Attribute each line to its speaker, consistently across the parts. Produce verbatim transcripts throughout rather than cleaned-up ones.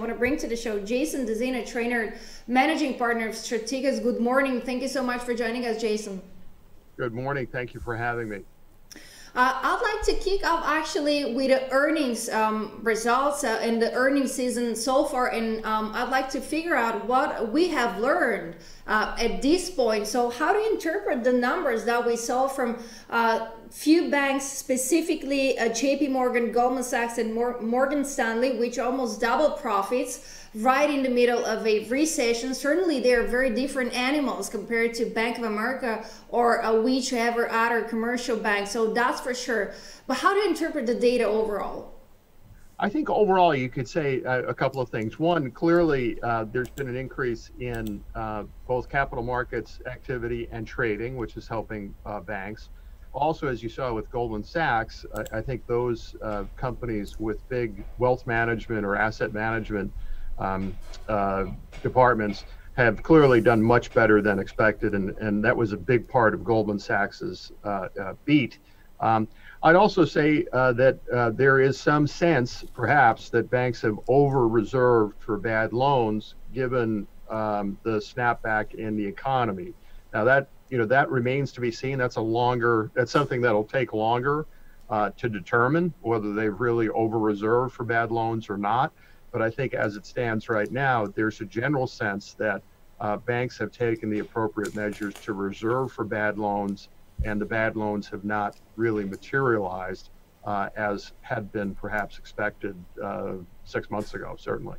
Speaker 1: I want to bring to the show Jason Dezena, trainer, managing partner of Strategas. Good morning. Thank you so much for joining us, Jason.
Speaker 2: Good morning. Thank you for having me.
Speaker 1: Uh, I'd like to kick off actually with the earnings um, results uh, in the earnings season so far, and um, I'd like to figure out what we have learned uh, at this point. So how do you interpret the numbers that we saw from uh, few banks, specifically uh, J P Morgan, Goldman Sachs, and Mor Morgan Stanley, which almost doubled profits right in the middle of a recession? Certainly, they're very different animals compared to Bank of America or uh, whichever other commercial bank. So that's for sure. But how do you interpret the data overall?
Speaker 2: I think overall you could say a, a couple of things. One, clearly uh, there's been an increase in uh, both capital markets activity and trading, which is helping uh, banks. Also, as you saw with Goldman Sachs, I, I think those uh, companies with big wealth management or asset management um, uh, departments have clearly done much better than expected, and, and that was a big part of Goldman Sachs's uh, uh, beat. Um, I'd also say uh, that uh, there is some sense, perhaps, that banks have over-reserved for bad loans given um, the snapback in the economy. Now that you know that remains to be seen. That's a longer. That's something that'll take longer uh, to determine whether they've really over-reserved for bad loans or not. But I think as it stands right now, there's a general sense that uh, banks have taken the appropriate measures to reserve for bad loans, and the bad loans have not really materialized uh, as had been perhaps expected uh, six months ago, certainly.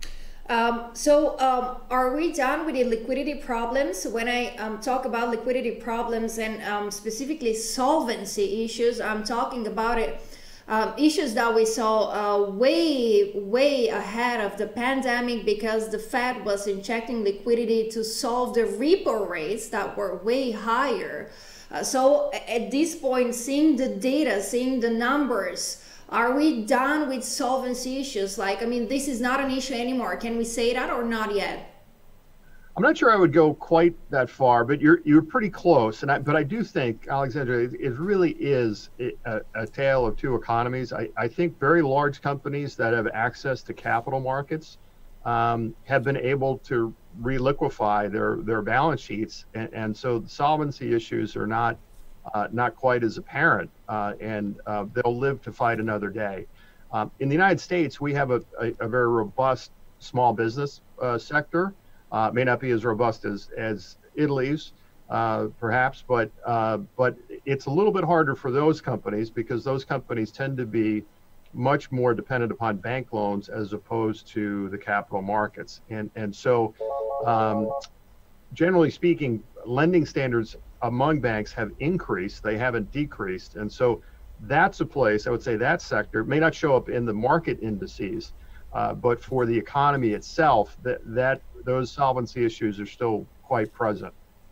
Speaker 1: Um, so um, are we done with the liquidity problems? When I um, talk about liquidity problems and um, specifically solvency issues, I'm talking about it. Um, issues that we saw uh, way, way ahead of the pandemic because the Fed was injecting liquidity to solve the repo rates that were way higher. Uh, so at this point, seeing the data, seeing the numbers, are we done with solvency issues? Like, I mean, this is not an issue anymore. Can we say that or not yet?
Speaker 2: I'm not sure I would go quite that far, but you're you're pretty close. And I, but I do think, Alexandra, it, it really is a, a tale of two economies. I, I think very large companies that have access to capital markets um, have been able to reliquify their their balance sheets, and, and so the solvency issues are not uh, not quite as apparent, uh, and uh, they'll live to fight another day. Um, in the United States, we have a, a, a very robust small business uh, sector. Uh, may not be as robust as as Italy's, uh, perhaps, but uh, but it's a little bit harder for those companies because those companies tend to be much more dependent upon bank loans as opposed to the capital markets, and and so um, generally speaking, lending standards among banks have increased; they haven't decreased, and so that's a place I would say that sector may not show up in the market indices, uh, but for the economy itself, that that those solvency issues are still quite present.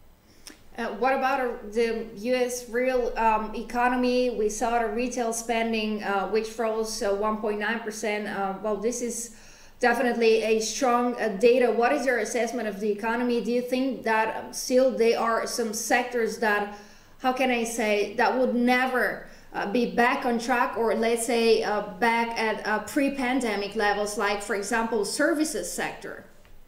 Speaker 1: Uh, what about uh, the U S real um, economy? We saw the retail spending, uh, which rose uh, one point nine percent. Uh, well, this is definitely a strong uh, data. What is your assessment of the economy? Do you think that um, still there are some sectors that, how can I say, that would never uh, be back on track, or let's say uh, back at uh, pre-pandemic levels, like, for example, services sector?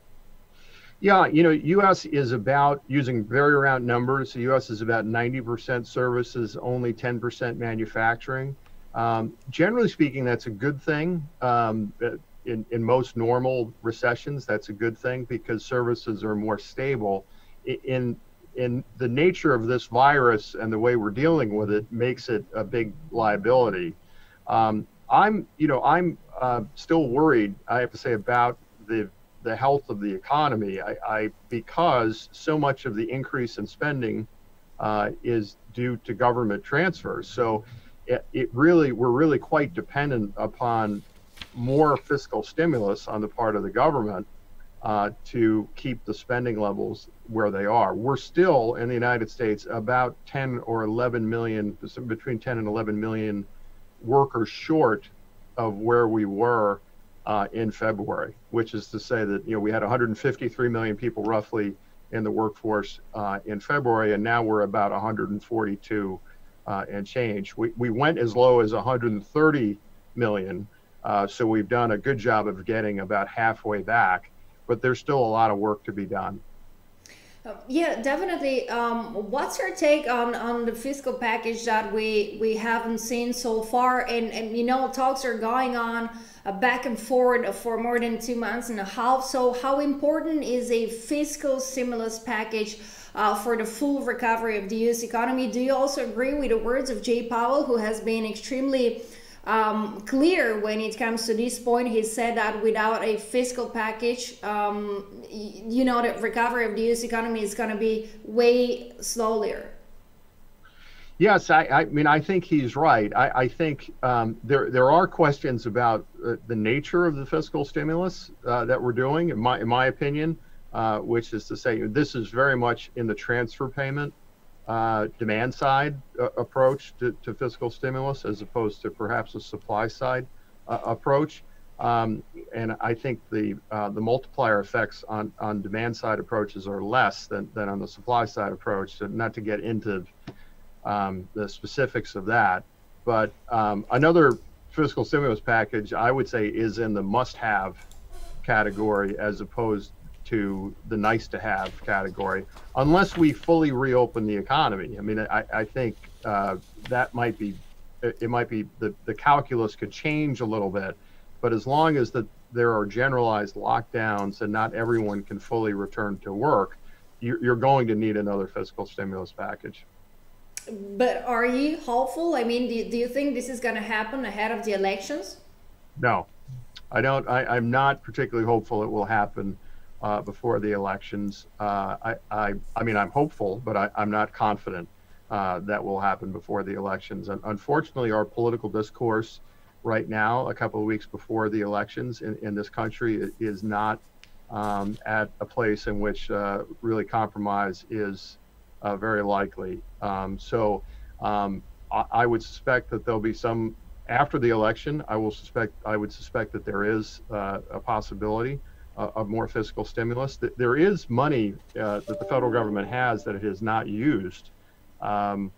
Speaker 2: Yeah, you know, U S is about, using very round numbers, the U S is about ninety percent services, only ten percent manufacturing. Um, generally speaking, that's a good thing. Um, in, in most normal recessions, that's a good thing because services are more stable. In, in the nature of this virus and the way we're dealing with it makes it a big liability. Um, I'm, you know, I'm uh, still worried, I have to say, about the the health of the economy, I, I because so much of the increase in spending uh, is due to government transfers. So it, it really, we're really quite dependent upon more fiscal stimulus on the part of the government uh, to keep the spending levels where they are. We're still in the United States about ten or eleven million, between ten and eleven million workers short of where we were Uh, in February, which is to say that, you know, we had one hundred fifty-three million people roughly in the workforce uh, in February, and now we're about one hundred forty-two uh, and change. We, we went as low as one hundred thirty million Uh, so we've done a good job of getting about halfway back, but there's still a lot of work to be done.
Speaker 1: Uh, Yeah, definitely. Um, what's your take on, on the fiscal package that we, we haven't seen so far? And, and you know, talks are going on uh, back and forward for more than two months and a half. So, how important is a fiscal stimulus package uh, for the full recovery of the U S economy? Do you also agree with the words of Jay Powell, who has been extremely um, clear when it comes to this point? He said that without a fiscal package, um, y- you know, the recovery of the U S economy is going to be way slower.
Speaker 2: Yes, I, I mean, I think he's right. I, I think um, there there are questions about uh, the nature of the fiscal stimulus uh, that we're doing, in my in my opinion, uh, which is to say this is very much in the transfer payment uh, demand side uh, approach to, to fiscal stimulus, as opposed to perhaps a supply side uh, approach. Um, and I think the uh, the multiplier effects on, on demand side approaches are less than, than on the supply side approach. So not to get into um, the specifics of that, but um, another fiscal stimulus package I would say is in the must-have category as opposed to the nice-to-have category, unless we fully reopen the economy. I mean, I, I think uh, that might be, it might be, the, the calculus could change a little bit, but as long as the, there are generalized lockdowns and not everyone can fully return to work, you're, you're going to need another fiscal stimulus package.
Speaker 1: But are you hopeful? I mean, do you, do you think this is going to happen ahead of the elections?
Speaker 2: No, I don't. I, I'm not particularly hopeful it will happen uh, before the elections. Uh, I, I, I mean, I'm hopeful, but I, I'm not confident uh, that will happen before the elections. And unfortunately, our political discourse right now, a couple of weeks before the elections in, in this country, is not um, at a place in which uh, really compromise is uh, very likely. Um, so um, I, I would suspect that there'll be some after the election. I will suspect. I would suspect that there is uh, a possibility uh, of more fiscal stimulus. There is money uh, that the federal government has that it has not used, um,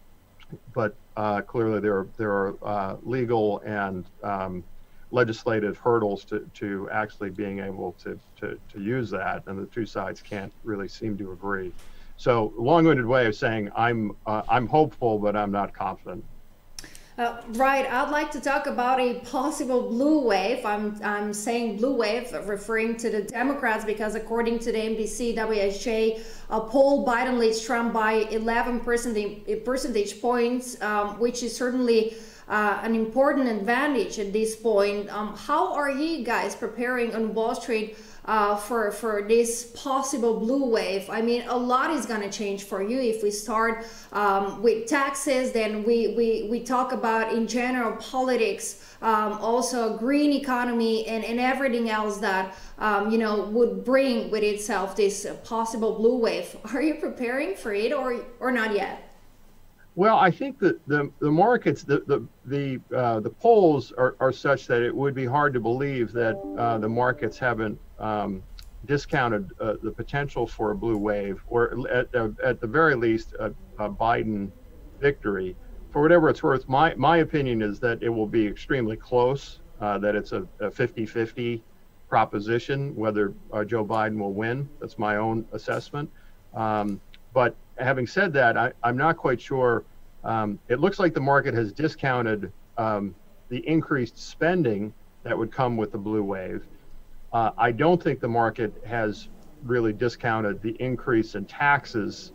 Speaker 2: but uh, clearly there are there are uh, legal and um, legislative hurdles to, to actually being able to, to to use that, and the two sides can't really seem to agree. So, long-winded way of saying I'm uh, I'm hopeful, but I'm not confident.
Speaker 1: Uh, right, I'd like to talk about a possible blue wave. I'm I'm saying blue wave, referring to the Democrats, because according to the N B C W S J, a poll, Biden leads Trump by eleven percentage percentage points, um, which is certainly uh, an important advantage at this point. Um, how are you guys preparing on Wall Street Uh, for for this possible blue wave? I mean, a lot is going to change for you if we start um, with taxes. Then we, we we talk about in general politics, um, also green economy and, and everything else that um, you know would bring with itself this possible blue wave. Are you preparing for it or or not yet?
Speaker 2: Well, I think that the the markets, the the the uh, the polls are, are such that it would be hard to believe that uh, the markets haven't um, discounted uh, the potential for a blue wave, or at, at the very least a, a Biden victory. For whatever it's worth, my my opinion is that it will be extremely close, uh, that it's a fifty fifty proposition whether uh, Joe Biden will win. That's my own assessment. Um, but having said that, I, I'm not quite sure. Um, it looks like the market has discounted um, the increased spending that would come with the blue wave. Uh, I don't think the market has really discounted the increase in taxes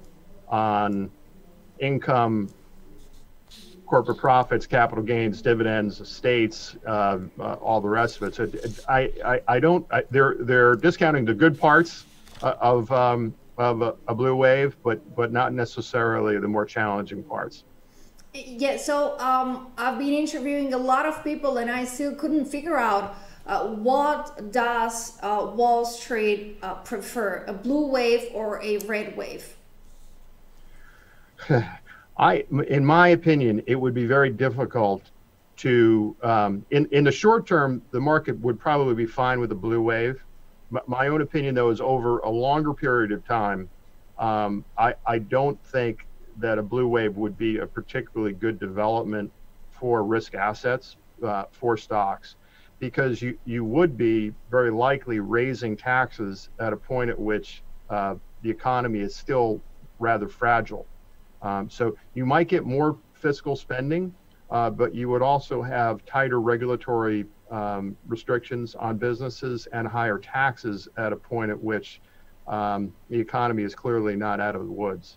Speaker 2: on income, corporate profits, capital gains, dividends, estates, uh, uh, all the rest of it. So I, I, I don't. I, they're they're discounting the good parts uh, of. Um, of a, a blue wave, but but not necessarily the more challenging parts.
Speaker 1: Yeah, so um, I've been interviewing a lot of people, and I still couldn't figure out uh, what does uh, Wall Street uh, prefer, a blue wave or a red wave?
Speaker 2: I, in my opinion, it would be very difficult to, um, in in the short term, the market would probably be fine with a blue wave. My own opinion, though, is over a longer period of time, um, I, I don't think that a blue wave would be a particularly good development for risk assets, uh, for stocks. because you, you would be very likely raising taxes at a point at which uh, the economy is still rather fragile. Um, so you might get more fiscal spending, uh, but you would also have tighter regulatory um, restrictions on businesses and higher taxes at a point at which um, the economy is clearly not out of the woods.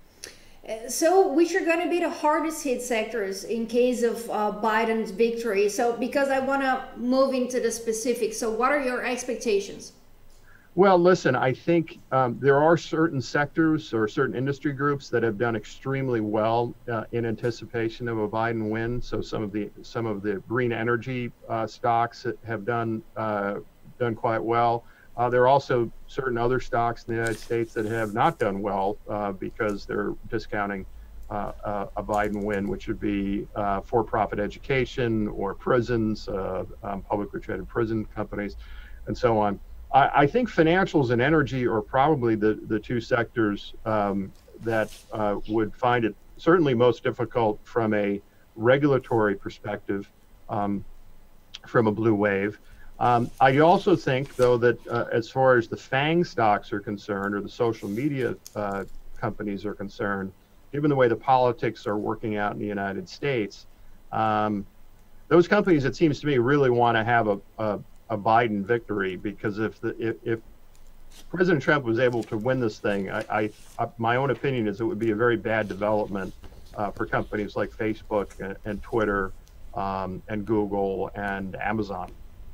Speaker 1: So, which are going to be the hardest hit sectors in case of uh, Biden's victory? So, because I want to move into the specifics. So, what are your expectations?
Speaker 2: Well, listen, I think um, there are certain sectors or certain industry groups that have done extremely well uh, in anticipation of a Biden win. So, some of the some of the green energy uh, stocks have done uh, done quite well. Uh, there are also certain other stocks in the United States that have not done well uh, because they're discounting uh, uh, a Biden win, which would be uh, for-profit education or prisons, uh, um, publicly traded prison companies, and so on. I, I think financials and energy are probably the, the two sectors um, that uh, would find it certainly most difficult from a regulatory perspective um, from a blue wave. Um, I also think, though, that uh, as far as the FANG stocks are concerned, or the social media uh, companies are concerned, given the way the politics are working out in the United States, um, those companies, it seems to me, really want to have a, a, a Biden victory, because if, the, if, if President Trump was able to win this thing, I, I, I, my own opinion is it would be a very bad development uh, for companies like Facebook and, and Twitter um, and Google and Amazon.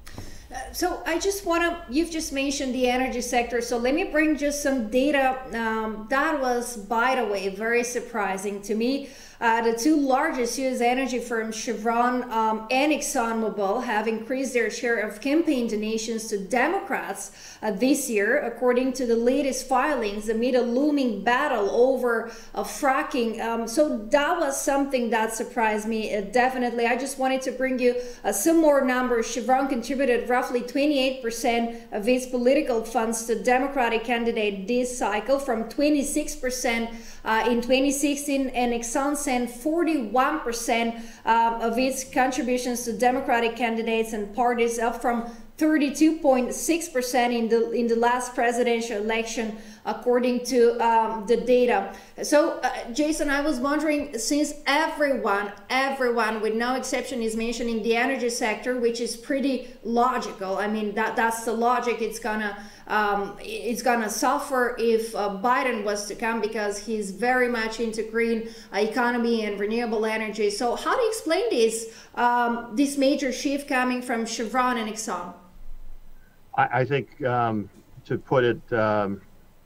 Speaker 1: So I just want to, you've just mentioned the energy sector. So let me bring just some data. Um, that was, by the way, very surprising to me. Uh, the two largest U S energy firms, Chevron um, and ExxonMobil, have increased their share of campaign donations to Democrats uh, this year, according to the latest filings, amid a looming battle over uh, fracking. Um, so that was something that surprised me, uh, definitely. I just wanted to bring you uh, some more numbers. Chevron contributed roughly twenty-eight percent of its political funds to Democratic candidate this cycle, from twenty-six percent uh, in twenty sixteen, and Exxon sent forty-one percent uh, of its contributions to Democratic candidates and parties, up from thirty-two point six percent in the in the last presidential election, according to um, the data. So, uh, Jason, I was wondering, since everyone, everyone, with no exception, is mentioning the energy sector, which is pretty logical. I mean, that that's the logic. It's gonna um, it's gonna suffer if uh, Biden was to come, because he's very much into green uh, economy and renewable energy. So, how do you explain this um, this major shift coming from Chevron and Exxon?
Speaker 2: I, I think, um, to put it, um,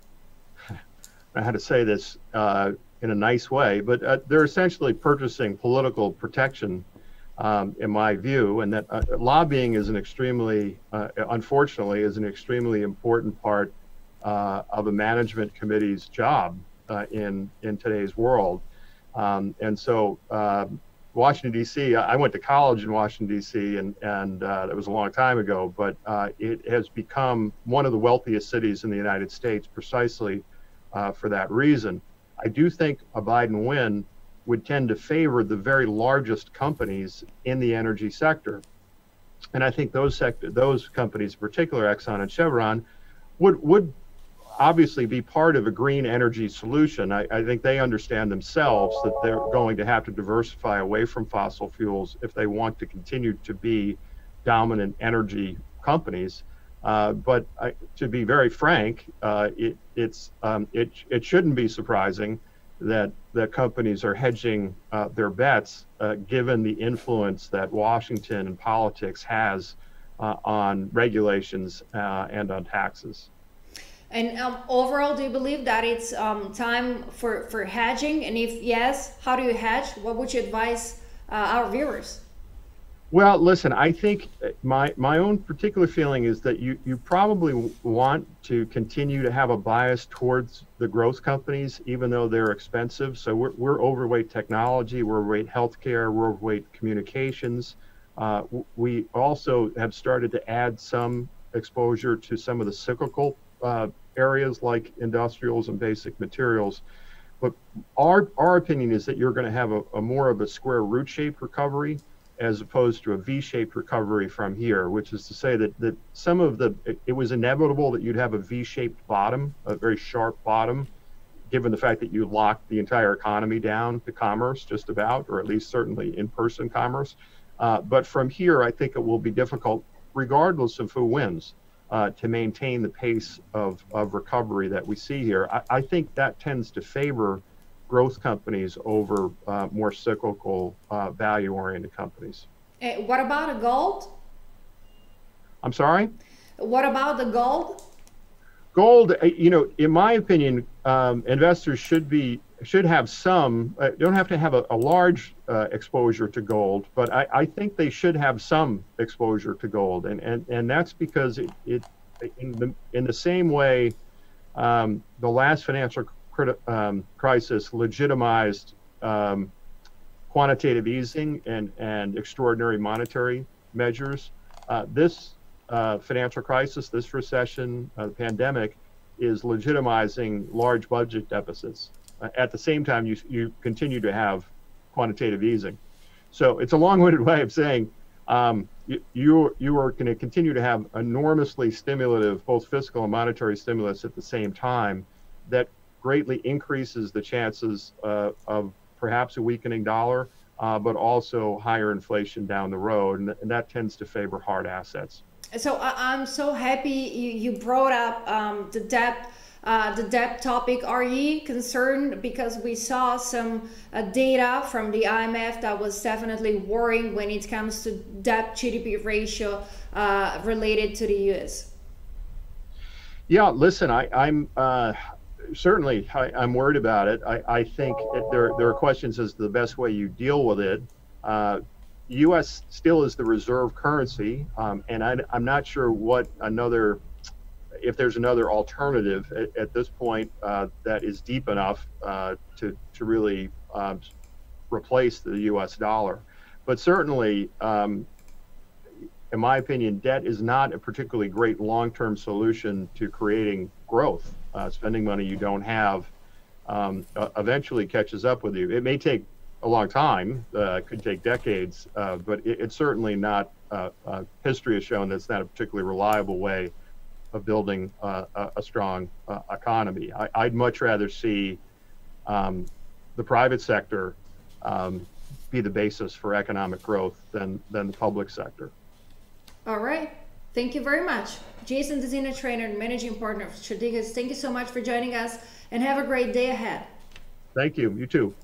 Speaker 2: I had to say this uh, in a nice way, but uh, they're essentially purchasing political protection, um, in my view, and that uh, lobbying is an extremely, uh, unfortunately, is an extremely important part uh, of a management committee's job uh, in in today's world. Um, and so, uh, Washington, D C, I went to college in Washington, D C, and, and uh, that was a long time ago, but uh, it has become one of the wealthiest cities in the United States precisely uh, for that reason. I do think a Biden win would tend to favor the very largest companies in the energy sector. And I think those sector, those companies, in particular Exxon and Chevron, would, would obviously be part of a green energy solution. I, I think they understand themselves that they're going to have to diversify away from fossil fuels if they want to continue to be dominant energy companies. Uh, but I, to be very frank, uh, it, it's um, it it shouldn't be surprising that that companies are hedging uh, their bets, uh, given the influence that Washington and politics has uh, on regulations uh, and on taxes.
Speaker 1: And um, overall, do you believe that it's um, time for, for hedging? And if yes, how do you hedge? What would you advise uh, our viewers?
Speaker 2: Well, listen, I think my my own particular feeling is that you, you probably want to continue to have a bias towards the growth companies, even though they're expensive. So we're, we're overweight technology, we're overweight healthcare, we're overweight communications. Uh, we also have started to add some exposure to some of the cyclical uh, areas like industrials and basic materials. But our our opinion is that you're going to have a, a more of a square root shaped recovery as opposed to a V-shaped recovery from here, which is to say that, that some of the, it, it was inevitable that you'd have a V-shaped bottom, a very sharp bottom, given the fact that you locked the entire economy down to commerce just about, or at least certainly in-person commerce. Uh, but from here, I think it will be difficult, regardless of who wins, uh, to maintain the pace of, of recovery that we see here. I, I think that tends to favor growth companies over uh, more cyclical, uh, value-oriented companies.
Speaker 1: Uh, what about the gold?
Speaker 2: I'm sorry?
Speaker 1: What about the gold?
Speaker 2: Gold, you know, in my opinion, um, investors should be should have some. Uh, don't have to have a, a large uh, exposure to gold, but I, I think they should have some exposure to gold, and and and that's because it, it in the in the same way, um, the last financial um, crisis legitimized um, quantitative easing and and extraordinary monetary measures. Uh, this Uh, financial crisis, this recession, uh, the pandemic, is legitimizing large budget deficits. Uh, at the same time, you you continue to have quantitative easing. So it's a long-winded way of saying um, you you, you are going to continue to have enormously stimulative, both fiscal and monetary stimulus at the same time, that greatly increases the chances uh, of perhaps a weakening dollar, uh, but also higher inflation down the road, and, and that tends to favor hard assets.
Speaker 1: So I'm so happy you, you brought up um, the debt, uh, the debt topic. Are you concerned because we saw some uh, data from the I M F that was definitely worrying when it comes to debt G D P ratio uh, related to the U S?
Speaker 2: Yeah, listen, I, I'm uh, certainly I, I'm worried about it. I, I think it, there there are questions as to the best way you deal with it. Uh, U S still is the reserve currency, um, and I, I'm not sure what another, if there's another alternative at, at this point uh, that is deep enough uh, to to really uh, replace the U S dollar. But certainly, um, in my opinion, debt is not a particularly great long-term solution to creating growth. Uh, spending money you don't have um, uh, eventually catches up with you. It may take a long time, uh, could take decades, uh, but it, it's certainly not, uh, uh, history has shown that's not a particularly reliable way of building uh, a, a strong uh, economy. I, I'd much rather see um, the private sector um, be the basis for economic growth than, than the public sector.
Speaker 1: All right. Thank you very much. Jason DeZena, trainer and managing partner of Strategas. Thank you so much for joining us and have a great day ahead.
Speaker 2: Thank you. You too.